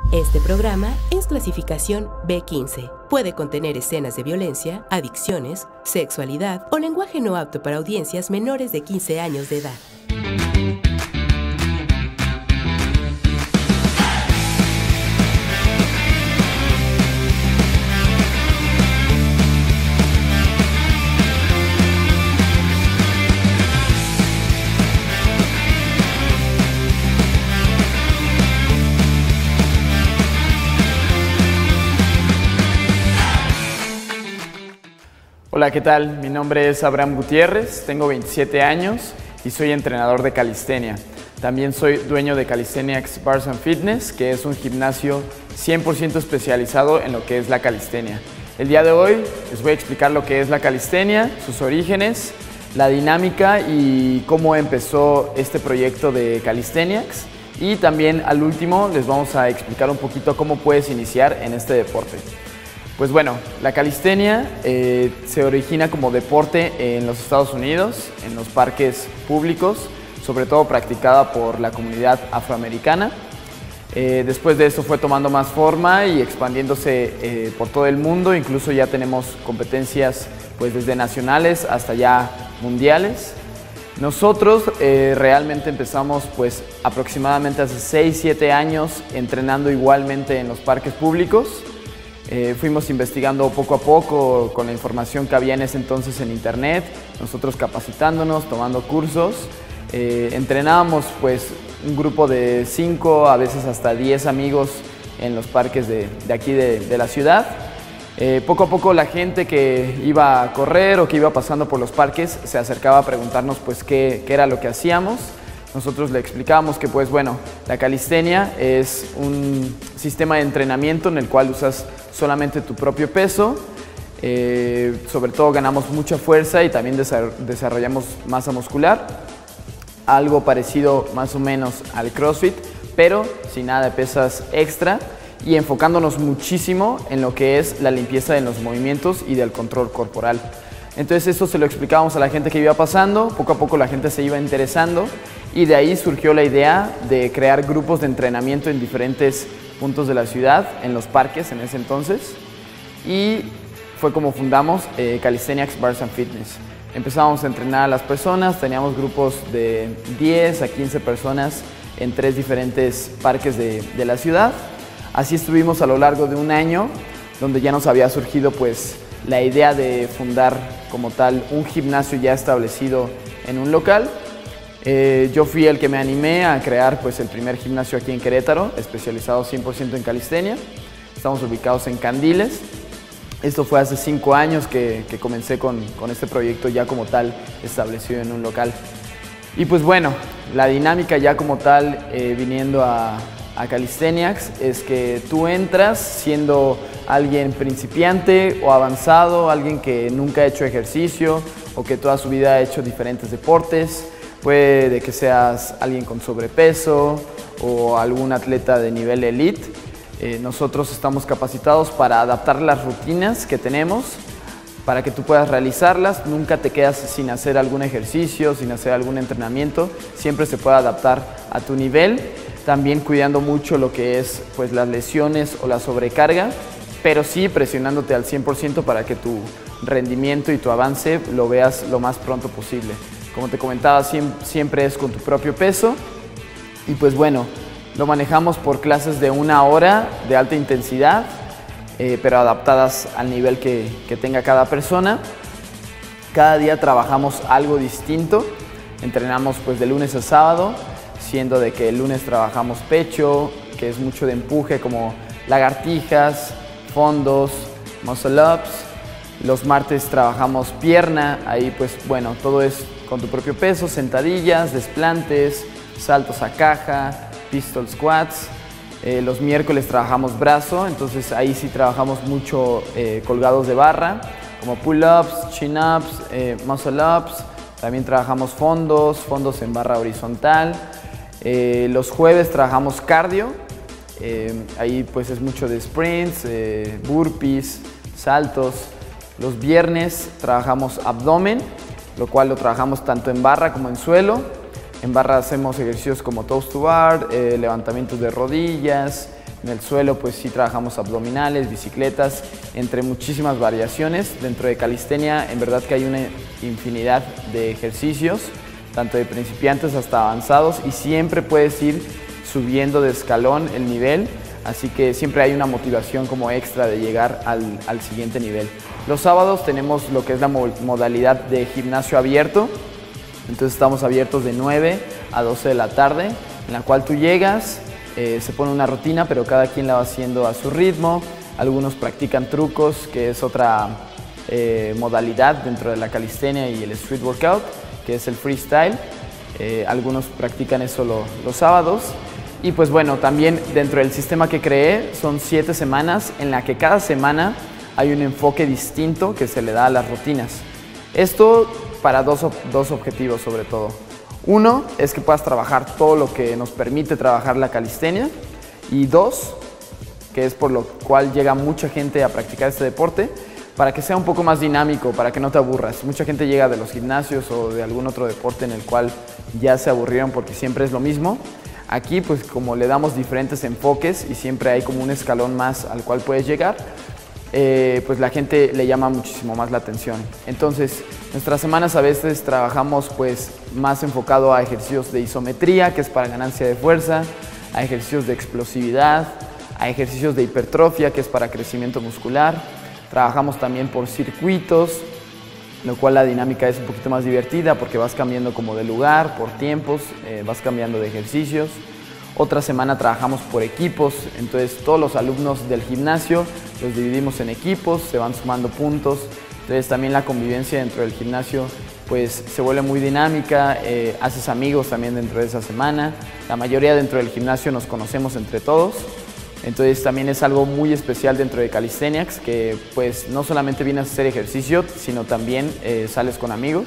Este programa es clasificación B15. Puede contener escenas de violencia, adicciones, sexualidad o lenguaje no apto para audiencias menores de 15 años de edad. Hola, ¿qué tal? Mi nombre es Abraham Gutiérrez, tengo 27 años y soy entrenador de calistenia. También soy dueño de Calisthenics Bars and Fitness, que es un gimnasio 100% especializado en lo que es la calistenia. El día de hoy les voy a explicar lo que es la calistenia, sus orígenes, la dinámica y cómo empezó este proyecto de Calisthenics. Y también al último les vamos a explicar un poquito cómo puedes iniciar en este deporte. Pues bueno, la calistenia se origina como deporte en los Estados Unidos, en los parques públicos, sobre todo practicada por la comunidad afroamericana. Después de eso fue tomando más forma y expandiéndose por todo el mundo, incluso ya tenemos competencias pues, desde nacionales hasta ya mundiales. Nosotros realmente empezamos pues, aproximadamente hace 6-7 años entrenando igualmente en los parques públicos. Fuimos investigando poco a poco con la información que había en ese entonces en internet, nosotros capacitándonos, tomando cursos. Entrenábamos pues un grupo de 5, a veces hasta 10 amigos en los parques de aquí de la ciudad. Poco a poco la gente que iba a correr o que iba pasando por los parques se acercaba a preguntarnos pues qué era lo que hacíamos. Nosotros le explicábamos que pues bueno, la calistenia es un sistema de entrenamiento en el cual usas solamente tu propio peso, sobre todo ganamos mucha fuerza y también desarrollamos masa muscular, algo parecido más o menos al CrossFit, pero sin nada de pesas extra y enfocándonos muchísimo en lo que es la limpieza de los movimientos y del control corporal. Entonces esto se lo explicábamos a la gente que iba pasando, poco a poco la gente se iba interesando y de ahí surgió la idea de crear grupos de entrenamiento en diferentes puntos de la ciudad, en los parques en ese entonces, y fue como fundamos Calisthenics Bars and Fitness. Empezábamos a entrenar a las personas, teníamos grupos de 10 a 15 personas en 3 diferentes parques de la ciudad. Así estuvimos a lo largo de un año, donde ya nos había surgido pues la idea de fundar como tal un gimnasio ya establecido en un local. Yo fui el que me animé a crear pues, el primer gimnasio aquí en Querétaro, especializado 100% en calistenia. Estamos ubicados en Candiles. Esto fue hace 5 años que comencé con este proyecto ya como tal establecido en un local. Y pues bueno, la dinámica ya como tal viniendo a Calisthenics es que tú entras siendo alguien principiante o avanzado, alguien que nunca ha hecho ejercicio o que toda su vida ha hecho diferentes deportes. Puede que seas alguien con sobrepeso o algún atleta de nivel elite. Nosotros estamos capacitados para adaptar las rutinas que tenemos para que tú puedas realizarlas. Nunca te quedas sin hacer algún ejercicio, sin hacer algún entrenamiento. Siempre se puede adaptar a tu nivel. También cuidando mucho lo que es pues, las lesiones o la sobrecarga, pero sí presionándote al 100% para que tu rendimiento y tu avance lo veas lo más pronto posible. Como te comentaba, siempre es con tu propio peso y pues bueno, lo manejamos por clases de 1 hora de alta intensidad, pero adaptadas al nivel que tenga cada persona. Cada día trabajamos algo distinto, entrenamos pues de lunes a sábado, siendo de que el lunes trabajamos pecho, que es mucho de empuje como lagartijas, fondos, muscle ups. Los martes trabajamos pierna, ahí pues bueno, todo es con tu propio peso, sentadillas, desplantes, saltos a caja, pistol squats. Los miércoles trabajamos brazo, entonces ahí sí trabajamos mucho colgados de barra, como pull-ups, chin-ups, muscle-ups. También trabajamos fondos en barra horizontal. Los jueves trabajamos cardio, ahí pues es mucho de sprints, burpees, saltos. Los viernes trabajamos abdomen, lo cual lo trabajamos tanto en barra como en suelo. En barra hacemos ejercicios como toes to bar, levantamientos de rodillas, En el suelo pues sí trabajamos abdominales, bicicletas, entre muchísimas variaciones. Dentro de calistenia en verdad que hay una infinidad de ejercicios, tanto de principiantes hasta avanzados, y siempre puedes ir subiendo de escalón el nivel, así que siempre hay una motivación como extra de llegar al siguiente nivel. Los sábados tenemos lo que es la modalidad de gimnasio abierto, entonces estamos abiertos de 9 a 12 de la tarde, en la cual tú llegas, se pone una rutina, pero cada quien la va haciendo a su ritmo. Algunos practican trucos, que es otra modalidad dentro de la calistenia y el street workout, que es el freestyle. Algunos practican eso los sábados. Y pues bueno, también dentro del sistema que creé son 7 semanas en la que cada semana hay un enfoque distinto que se le da a las rutinas. Esto para dos objetivos sobre todo. Uno es que puedas trabajar todo lo que nos permite trabajar la calistenia, y dos, que es por lo cual llega mucha gente a practicar este deporte, para que sea un poco más dinámico, para que no te aburras. Mucha gente llega de los gimnasios o de algún otro deporte en el cual ya se aburrieron porque siempre es lo mismo. Aquí pues como le damos diferentes enfoques y siempre hay como un escalón más al cual puedes llegar, pues la gente le llama muchísimo más la atención. Entonces, nuestras semanas a veces trabajamos pues más enfocado a ejercicios de isometría, que es para ganancia de fuerza, a ejercicios de explosividad, a ejercicios de hipertrofia, que es para crecimiento muscular. Trabajamos también por circuitos, lo cual la dinámica es un poquito más divertida porque vas cambiando como de lugar, por tiempos, vas cambiando de ejercicios. Otra semana trabajamos por equipos, entonces todos los alumnos del gimnasio los dividimos en equipos, se van sumando puntos. Entonces también la convivencia dentro del gimnasio pues se vuelve muy dinámica, haces amigos también dentro de esa semana. La mayoría dentro del gimnasio nos conocemos entre todos. Entonces también es algo muy especial dentro de Calisthenics, que pues no solamente vienes a hacer ejercicio, sino también sales con amigos.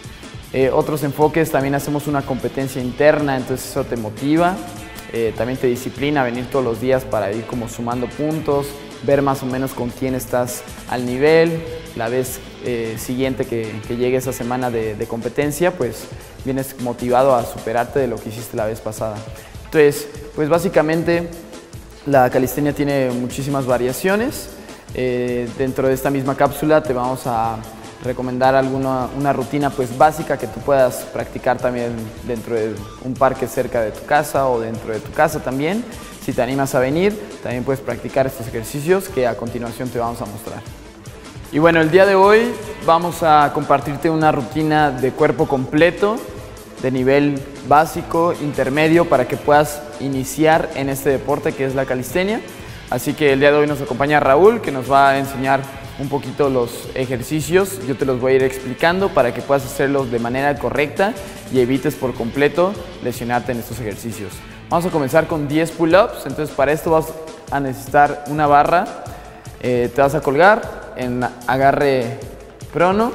Otros enfoques, también hacemos una competencia interna, entonces eso te motiva. También te disciplina a venir todos los días para ir como sumando puntos, ver más o menos con quién estás al nivel. La vez siguiente que llegue esa semana de competencia, pues vienes motivado a superarte de lo que hiciste la vez pasada. Entonces, pues básicamente la calistenia tiene muchísimas variaciones. Dentro de esta misma cápsula te vamos a recomendar una rutina pues básica que tú puedas practicar también dentro de un parque cerca de tu casa o dentro de tu casa también. Si te animas a venir, también puedes practicar estos ejercicios que a continuación te vamos a mostrar. Y bueno, el día de hoy vamos a compartirte una rutina de cuerpo completo, de nivel básico, intermedio, para que puedas iniciar en este deporte que es la calistenia. Así que el día de hoy nos acompaña Raúl, que nos va a enseñar un poquito los ejercicios. Yo te los voy a ir explicando para que puedas hacerlos de manera correcta y evites por completo lesionarte en estos ejercicios. Vamos a comenzar con 10 pull-ups. Entonces para esto vas a necesitar una barra. Te vas a colgar en agarre prono.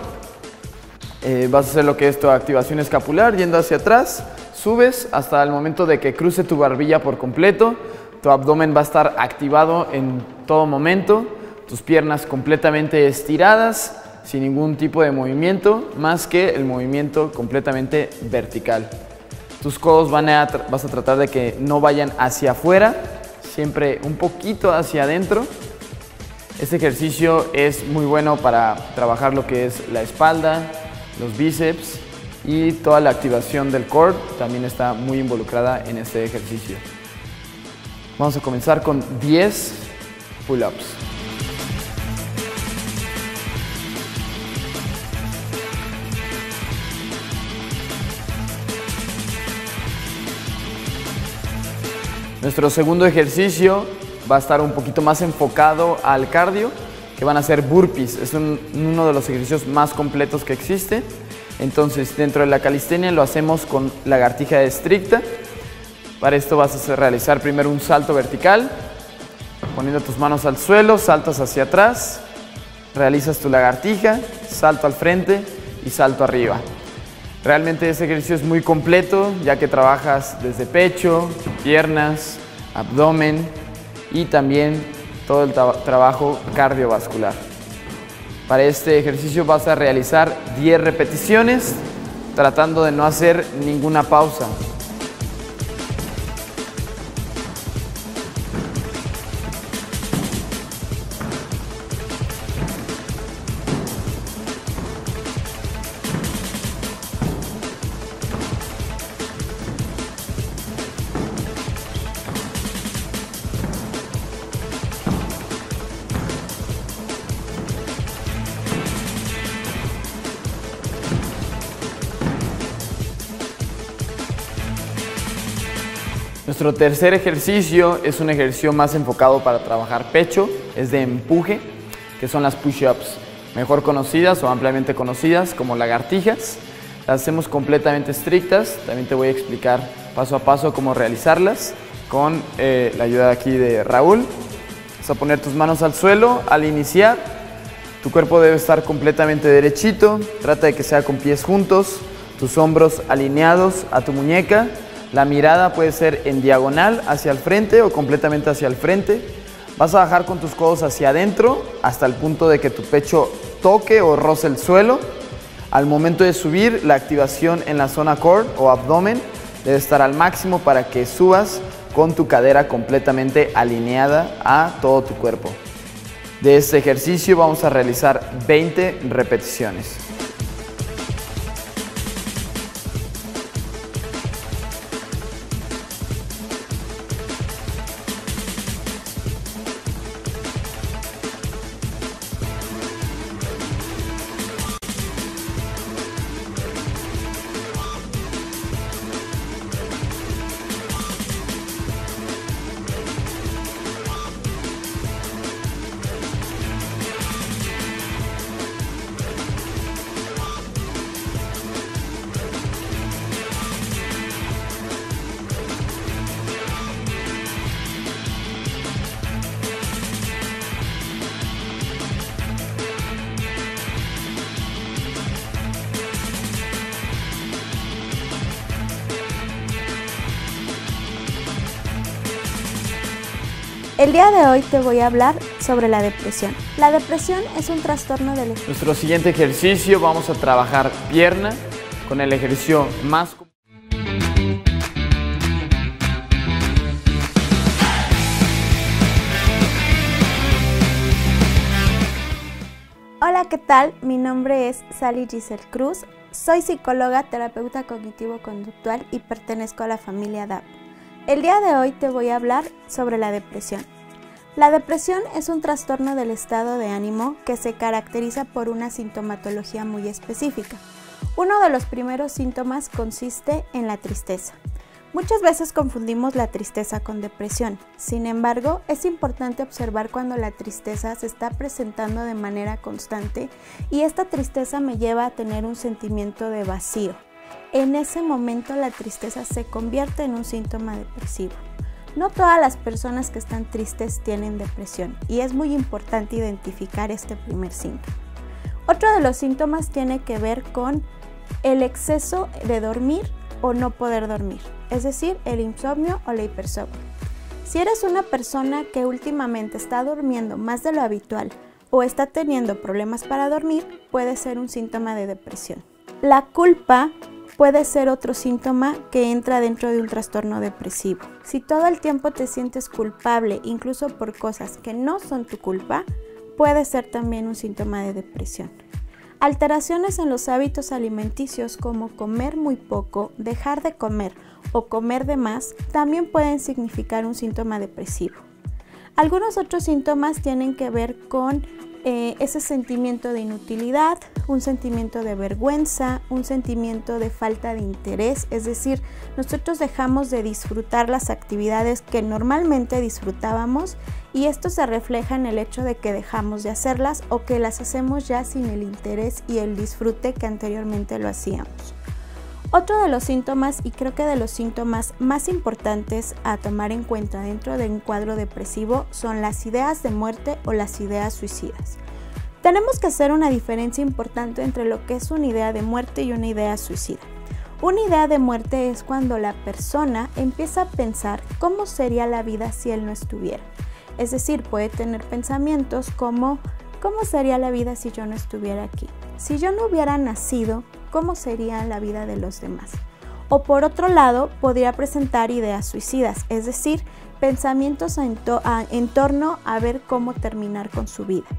Vas a hacer lo que es tu activación escapular, yendo hacia atrás. Subes hasta el momento de que cruce tu barbilla por completo. Tu abdomen va a estar activado en todo momento. Tus piernas completamente estiradas, sin ningún tipo de movimiento, más que el movimiento completamente vertical. Tus codos vas a tratar de que no vayan hacia afuera, siempre un poquito hacia adentro. Este ejercicio es muy bueno para trabajar lo que es la espalda, los bíceps, y toda la activación del core también está muy involucrada en este ejercicio. Vamos a comenzar con 10 pull-ups. Nuestro segundo ejercicio va a estar un poquito más enfocado al cardio, que van a ser burpees. Es uno de los ejercicios más completos que existe. Entonces, dentro de la calistenia lo hacemos con lagartija estricta. Para esto vas a realizar primero un salto vertical, poniendo tus manos al suelo, saltas hacia atrás, realizas tu lagartija, salto al frente y salto arriba. Realmente ese ejercicio es muy completo, ya que trabajas desde pecho, piernas, abdomen y también todo el trabajo cardiovascular. Para este ejercicio vas a realizar 10 repeticiones, tratando de no hacer ninguna pausa. Nuestro tercer ejercicio es un ejercicio más enfocado para trabajar pecho, es de empuje, que son las push-ups, mejor conocidas o ampliamente conocidas como lagartijas. Las hacemos completamente estrictas, también te voy a explicar paso a paso cómo realizarlas con la ayuda aquí de Raúl. Vas a poner tus manos al suelo al iniciar, tu cuerpo debe estar completamente derechito, trata de que sea con pies juntos, tus hombros alineados a tu muñeca, la mirada puede ser en diagonal hacia el frente o completamente hacia el frente. Vas a bajar con tus codos hacia adentro hasta el punto de que tu pecho toque o roce el suelo. Al momento de subir, la activación en la zona core o abdomen debe estar al máximo para que subas con tu cadera completamente alineada a todo tu cuerpo. De este ejercicio vamos a realizar 20 repeticiones. El día de hoy te voy a hablar sobre la depresión. La depresión es un trastorno del... Nuestro siguiente ejercicio vamos a trabajar pierna con el ejercicio más... Hola, ¿qué tal? Mi nombre es Sally Giselle Cruz. Soy psicóloga, terapeuta cognitivo-conductual y pertenezco a la familia DAP. El día de hoy te voy a hablar sobre la depresión. La depresión es un trastorno del estado de ánimo que se caracteriza por una sintomatología muy específica. Uno de los primeros síntomas consiste en la tristeza. Muchas veces confundimos la tristeza con depresión. Sin embargo, es importante observar cuando la tristeza se está presentando de manera constante y esta tristeza me lleva a tener un sentimiento de vacío. En ese momento la tristeza se convierte en un síntoma depresivo. No todas las personas que están tristes tienen depresión y es muy importante identificar este primer síntoma. Otro de los síntomas tiene que ver con el exceso de dormir o no poder dormir, es decir, el insomnio o la hipersomnia. Si eres una persona que últimamente está durmiendo más de lo habitual o está teniendo problemas para dormir, puede ser un síntoma de depresión. La culpa puede ser otro síntoma que entra dentro de un trastorno depresivo. Si todo el tiempo te sientes culpable, incluso por cosas que no son tu culpa, puede ser también un síntoma de depresión. Alteraciones en los hábitos alimenticios como comer muy poco, dejar de comer o comer de más también pueden significar un síntoma depresivo. Algunos otros síntomas tienen que ver con ese sentimiento de inutilidad, un sentimiento de vergüenza, un sentimiento de falta de interés, es decir, nosotros dejamos de disfrutar las actividades que normalmente disfrutábamos y esto se refleja en el hecho de que dejamos de hacerlas o que las hacemos ya sin el interés y el disfrute que anteriormente lo hacíamos. Otro de los síntomas, y creo que de los síntomas más importantes a tomar en cuenta dentro de un cuadro depresivo, son las ideas de muerte o las ideas suicidas. Tenemos que hacer una diferencia importante entre lo que es una idea de muerte y una idea suicida. Una idea de muerte es cuando la persona empieza a pensar cómo sería la vida si él no estuviera. Es decir, puede tener pensamientos como ¿cómo sería la vida si yo no estuviera aquí? Si yo no hubiera nacido, ¿cómo sería la vida de los demás? O por otro lado, podría presentar ideas suicidas, es decir, pensamientos en torno a ver cómo terminar con su vida.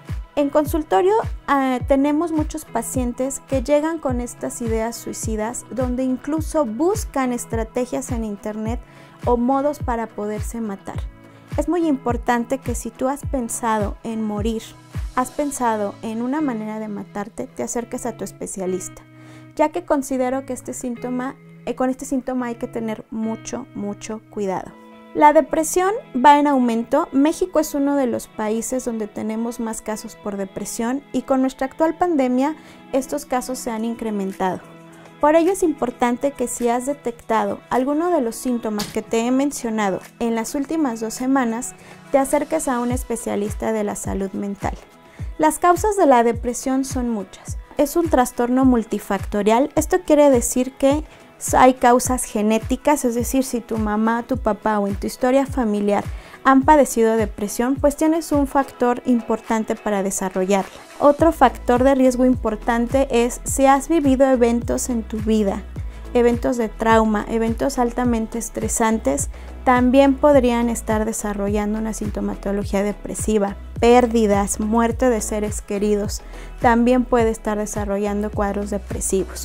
En consultorio tenemos muchos pacientes que llegan con estas ideas suicidas, donde incluso buscan estrategias en internet o modos para poderse matar. Es muy importante que si tú has pensado en morir, has pensado en una manera de matarte, te acerques a tu especialista, ya que considero que este síntoma Con este síntoma hay que tener mucho cuidado. La depresión va en aumento. México es uno de los países donde tenemos más casos por depresión y con nuestra actual pandemia estos casos se han incrementado. Por ello es importante que si has detectado alguno de los síntomas que te he mencionado en las últimas 2 semanas, te acerques a un especialista de la salud mental. Las causas de la depresión son muchas. Es un trastorno multifactorial. Esto quiere decir que hay causas genéticas, es decir, si tu mamá, tu papá o en tu historia familiar han padecido depresión, pues tienes un factor importante para desarrollarla. Otro factor de riesgo importante es si has vivido eventos en tu vida, eventos de trauma, eventos altamente estresantes, también podrían estar desarrollando una sintomatología depresiva. Pérdidas, muerte de seres queridos, también puede estar desarrollando cuadros depresivos.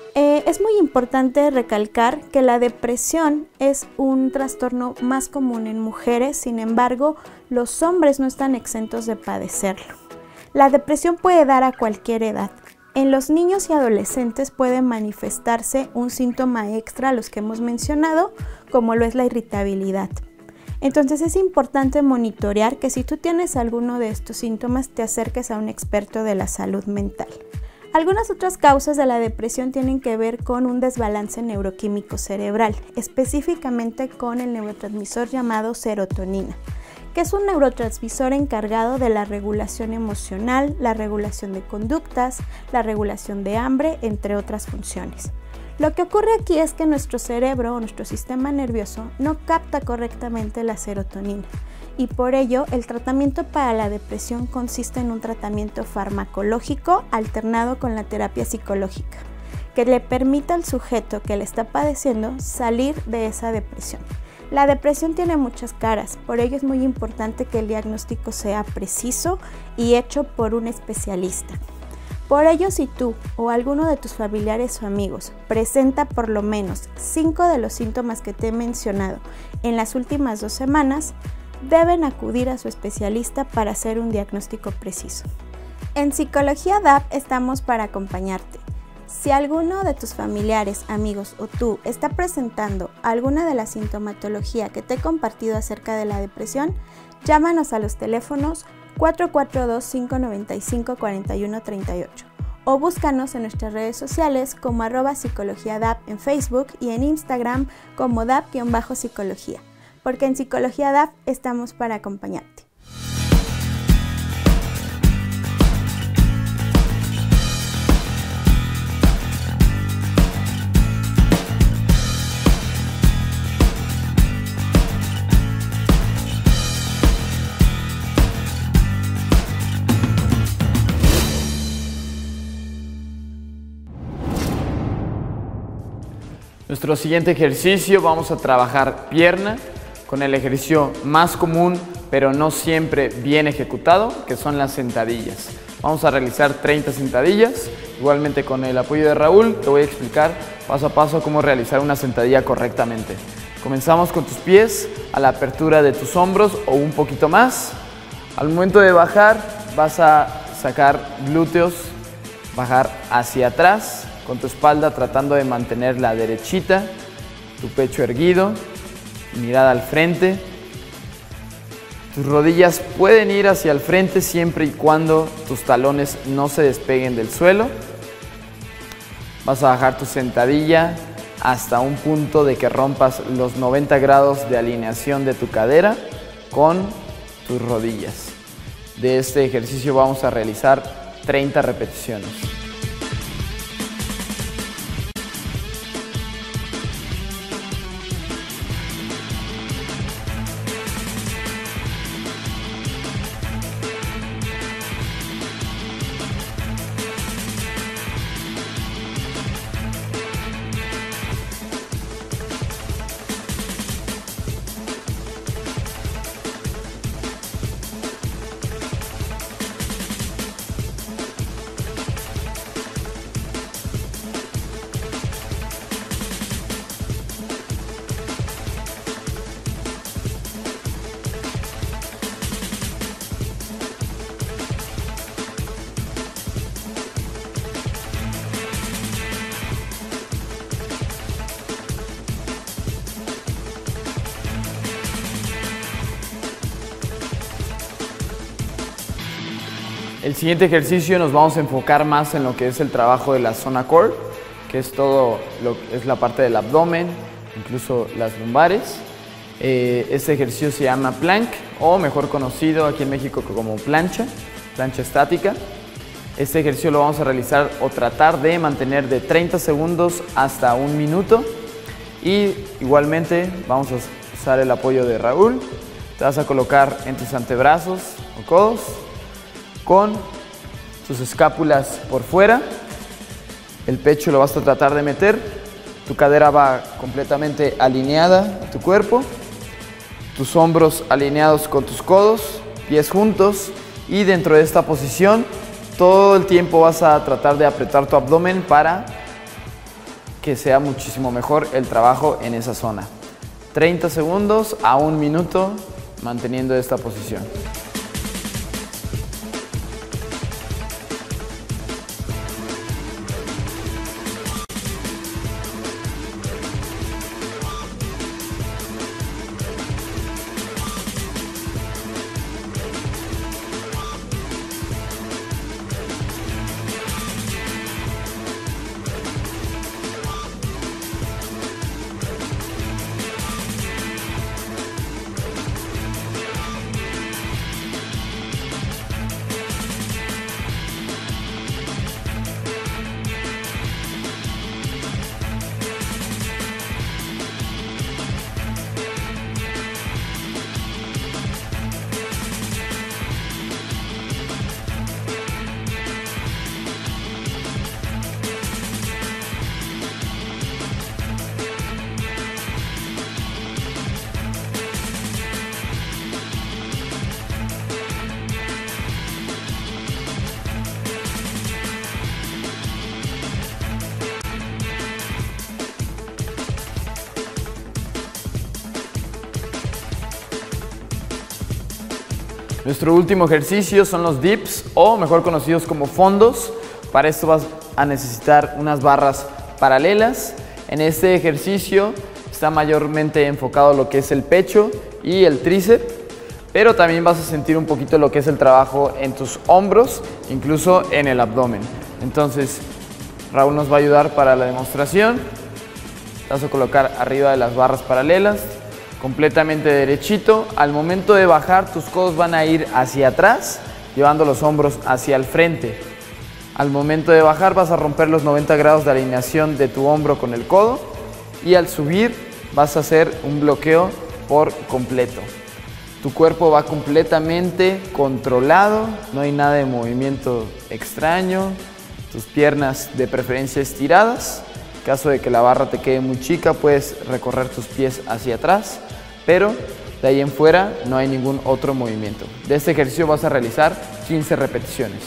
Es muy importante recalcar que la depresión es un trastorno más común en mujeres, sin embargo, los hombres no están exentos de padecerlo. La depresión puede dar a cualquier edad. En los niños y adolescentes puede manifestarse un síntoma extra a los que hemos mencionado, como lo es la irritabilidad. Entonces es importante monitorear que si tú tienes alguno de estos síntomas, te acerques a un experto de la salud mental. Algunas otras causas de la depresión tienen que ver con un desbalance neuroquímico cerebral, específicamente con el neurotransmisor llamado serotonina, que es un neurotransmisor encargado de la regulación emocional, la regulación de conductas, la regulación de hambre, entre otras funciones. Lo que ocurre aquí es que nuestro cerebro o nuestro sistema nervioso no capta correctamente la serotonina y por ello el tratamiento para la depresión consiste en un tratamiento farmacológico alternado con la terapia psicológica que le permita al sujeto que le está padeciendo salir de esa depresión. La depresión tiene muchas caras, por ello es muy importante que el diagnóstico sea preciso y hecho por un especialista. Por ello, si tú o alguno de tus familiares o amigos presenta por lo menos 5 de los síntomas que te he mencionado en las últimas 2 semanas, deben acudir a su especialista para hacer un diagnóstico preciso. En Psicología DAP estamos para acompañarte. Si alguno de tus familiares, amigos o tú está presentando alguna de la sintomatología que te he compartido acerca de la depresión, llámanos a los teléfonos 442-595-4138 o búscanos en nuestras redes sociales como @psicologiadap en Facebook y en Instagram como DAP-psicología, porque en Psicología DAP estamos para acompañarte. Nuestro siguiente ejercicio vamos a trabajar pierna con el ejercicio más común pero no siempre bien ejecutado, que son las sentadillas. Vamos a realizar 30 sentadillas, igualmente con el apoyo de Raúl te voy a explicar paso a paso cómo realizar una sentadilla correctamente. Comenzamos con tus pies a la apertura de tus hombros o un poquito más. Al momento de bajar vas a sacar glúteos, bajar hacia atrás con tu espalda tratando de mantenerla derechita, tu pecho erguido, mirada al frente. Tus rodillas pueden ir hacia el frente siempre y cuando tus talones no se despeguen del suelo. Vas a bajar tu sentadilla hasta un punto de que rompas los 90 grados de alineación de tu cadera con tus rodillas. De este ejercicio vamos a realizar 30 repeticiones. El siguiente ejercicio nos vamos a enfocar más en lo que es el trabajo de la zona core, que es todo lo que es la parte del abdomen, incluso las lumbares. Este ejercicio se llama plank, o mejor conocido aquí en México como plancha estática. Este ejercicio lo vamos a realizar o tratar de mantener de 30 segundos hasta 1 minuto. Y igualmente vamos a usar el apoyo de Raúl. Te vas a colocar en tus antebrazos o codos con tus escápulas por fuera. El pecho lo vas a tratar de meter. Tu cadera va completamente alineada a tu cuerpo. Tus hombros alineados con tus codos, pies juntos. Y dentro de esta posición, todo el tiempo vas a tratar de apretar tu abdomen para que sea muchísimo mejor el trabajo en esa zona. 30 segundos a 1 minuto manteniendo esta posición. Nuestro último ejercicio son los dips, o mejor conocidos como fondos. Para esto vas a necesitar unas barras paralelas. En este ejercicio está mayormente enfocado lo que es el pecho y el tríceps, pero también vas a sentir un poquito lo que es el trabajo en tus hombros, incluso en el abdomen. Entonces, Raúl nos va a ayudar para la demostración. Vas a colocar arriba de las barras paralelas, completamente derechito. Al momento de bajar, tus codos van a ir hacia atrás, llevando los hombros hacia el frente. Al momento de bajar vas a romper los 90 grados de alineación de tu hombro con el codo, y al subir vas a hacer un bloqueo por completo. Tu cuerpo va completamente controlado, no hay nada de movimiento extraño. Tus piernas de preferencia estiradas. En caso de que la barra te quede muy chica, puedes recorrer tus pies hacia atrás, pero de ahí en fuera no hay ningún otro movimiento. De este ejercicio vas a realizar 15 repeticiones.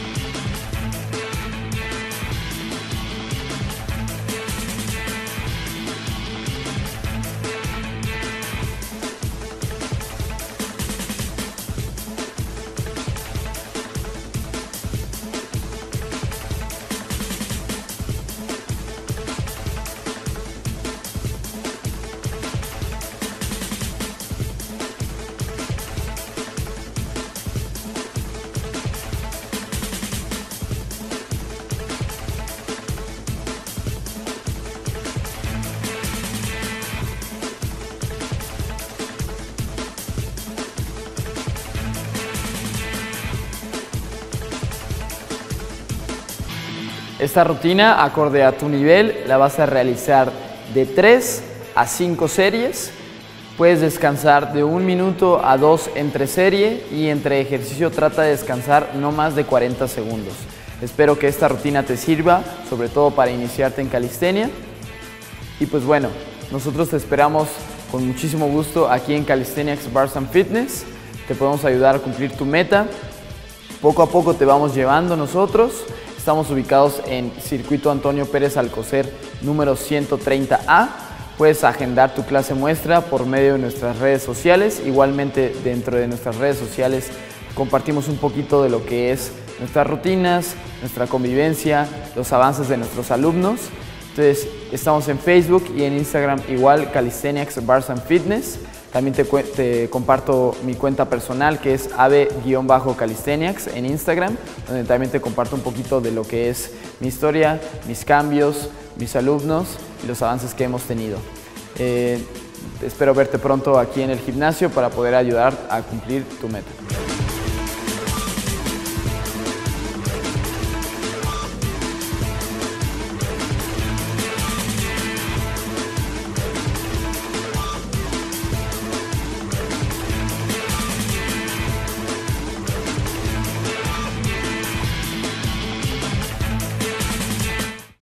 Esta rutina, acorde a tu nivel, la vas a realizar de 3 a 5 series. Puedes descansar de 1 minuto a 2 entre serie, y entre ejercicio trata de descansar no más de 40 segundos. Espero que esta rutina te sirva, sobre todo para iniciarte en calistenia. Y pues bueno, nosotros te esperamos con muchísimo gusto aquí en Calisthenia X Bars and Fitness. Te podemos ayudar a cumplir tu meta. Poco a poco te vamos llevando nosotros. Estamos ubicados en Circuito Antonio Pérez Alcocer, número 130A. Puedes agendar tu clase muestra por medio de nuestras redes sociales. Igualmente, dentro de nuestras redes sociales compartimos un poquito de lo que es nuestras rutinas, nuestra convivencia, los avances de nuestros alumnos. Entonces, estamos en Facebook y en Instagram igual, Calisthenia X Bars and Fitness. También te comparto mi cuenta personal, que es ave-calisthenics en Instagram, donde también te comparto un poquito de lo que es mi historia, mis cambios, mis alumnos y los avances que hemos tenido. Espero verte pronto aquí en el gimnasio para poder ayudar a cumplir tu meta.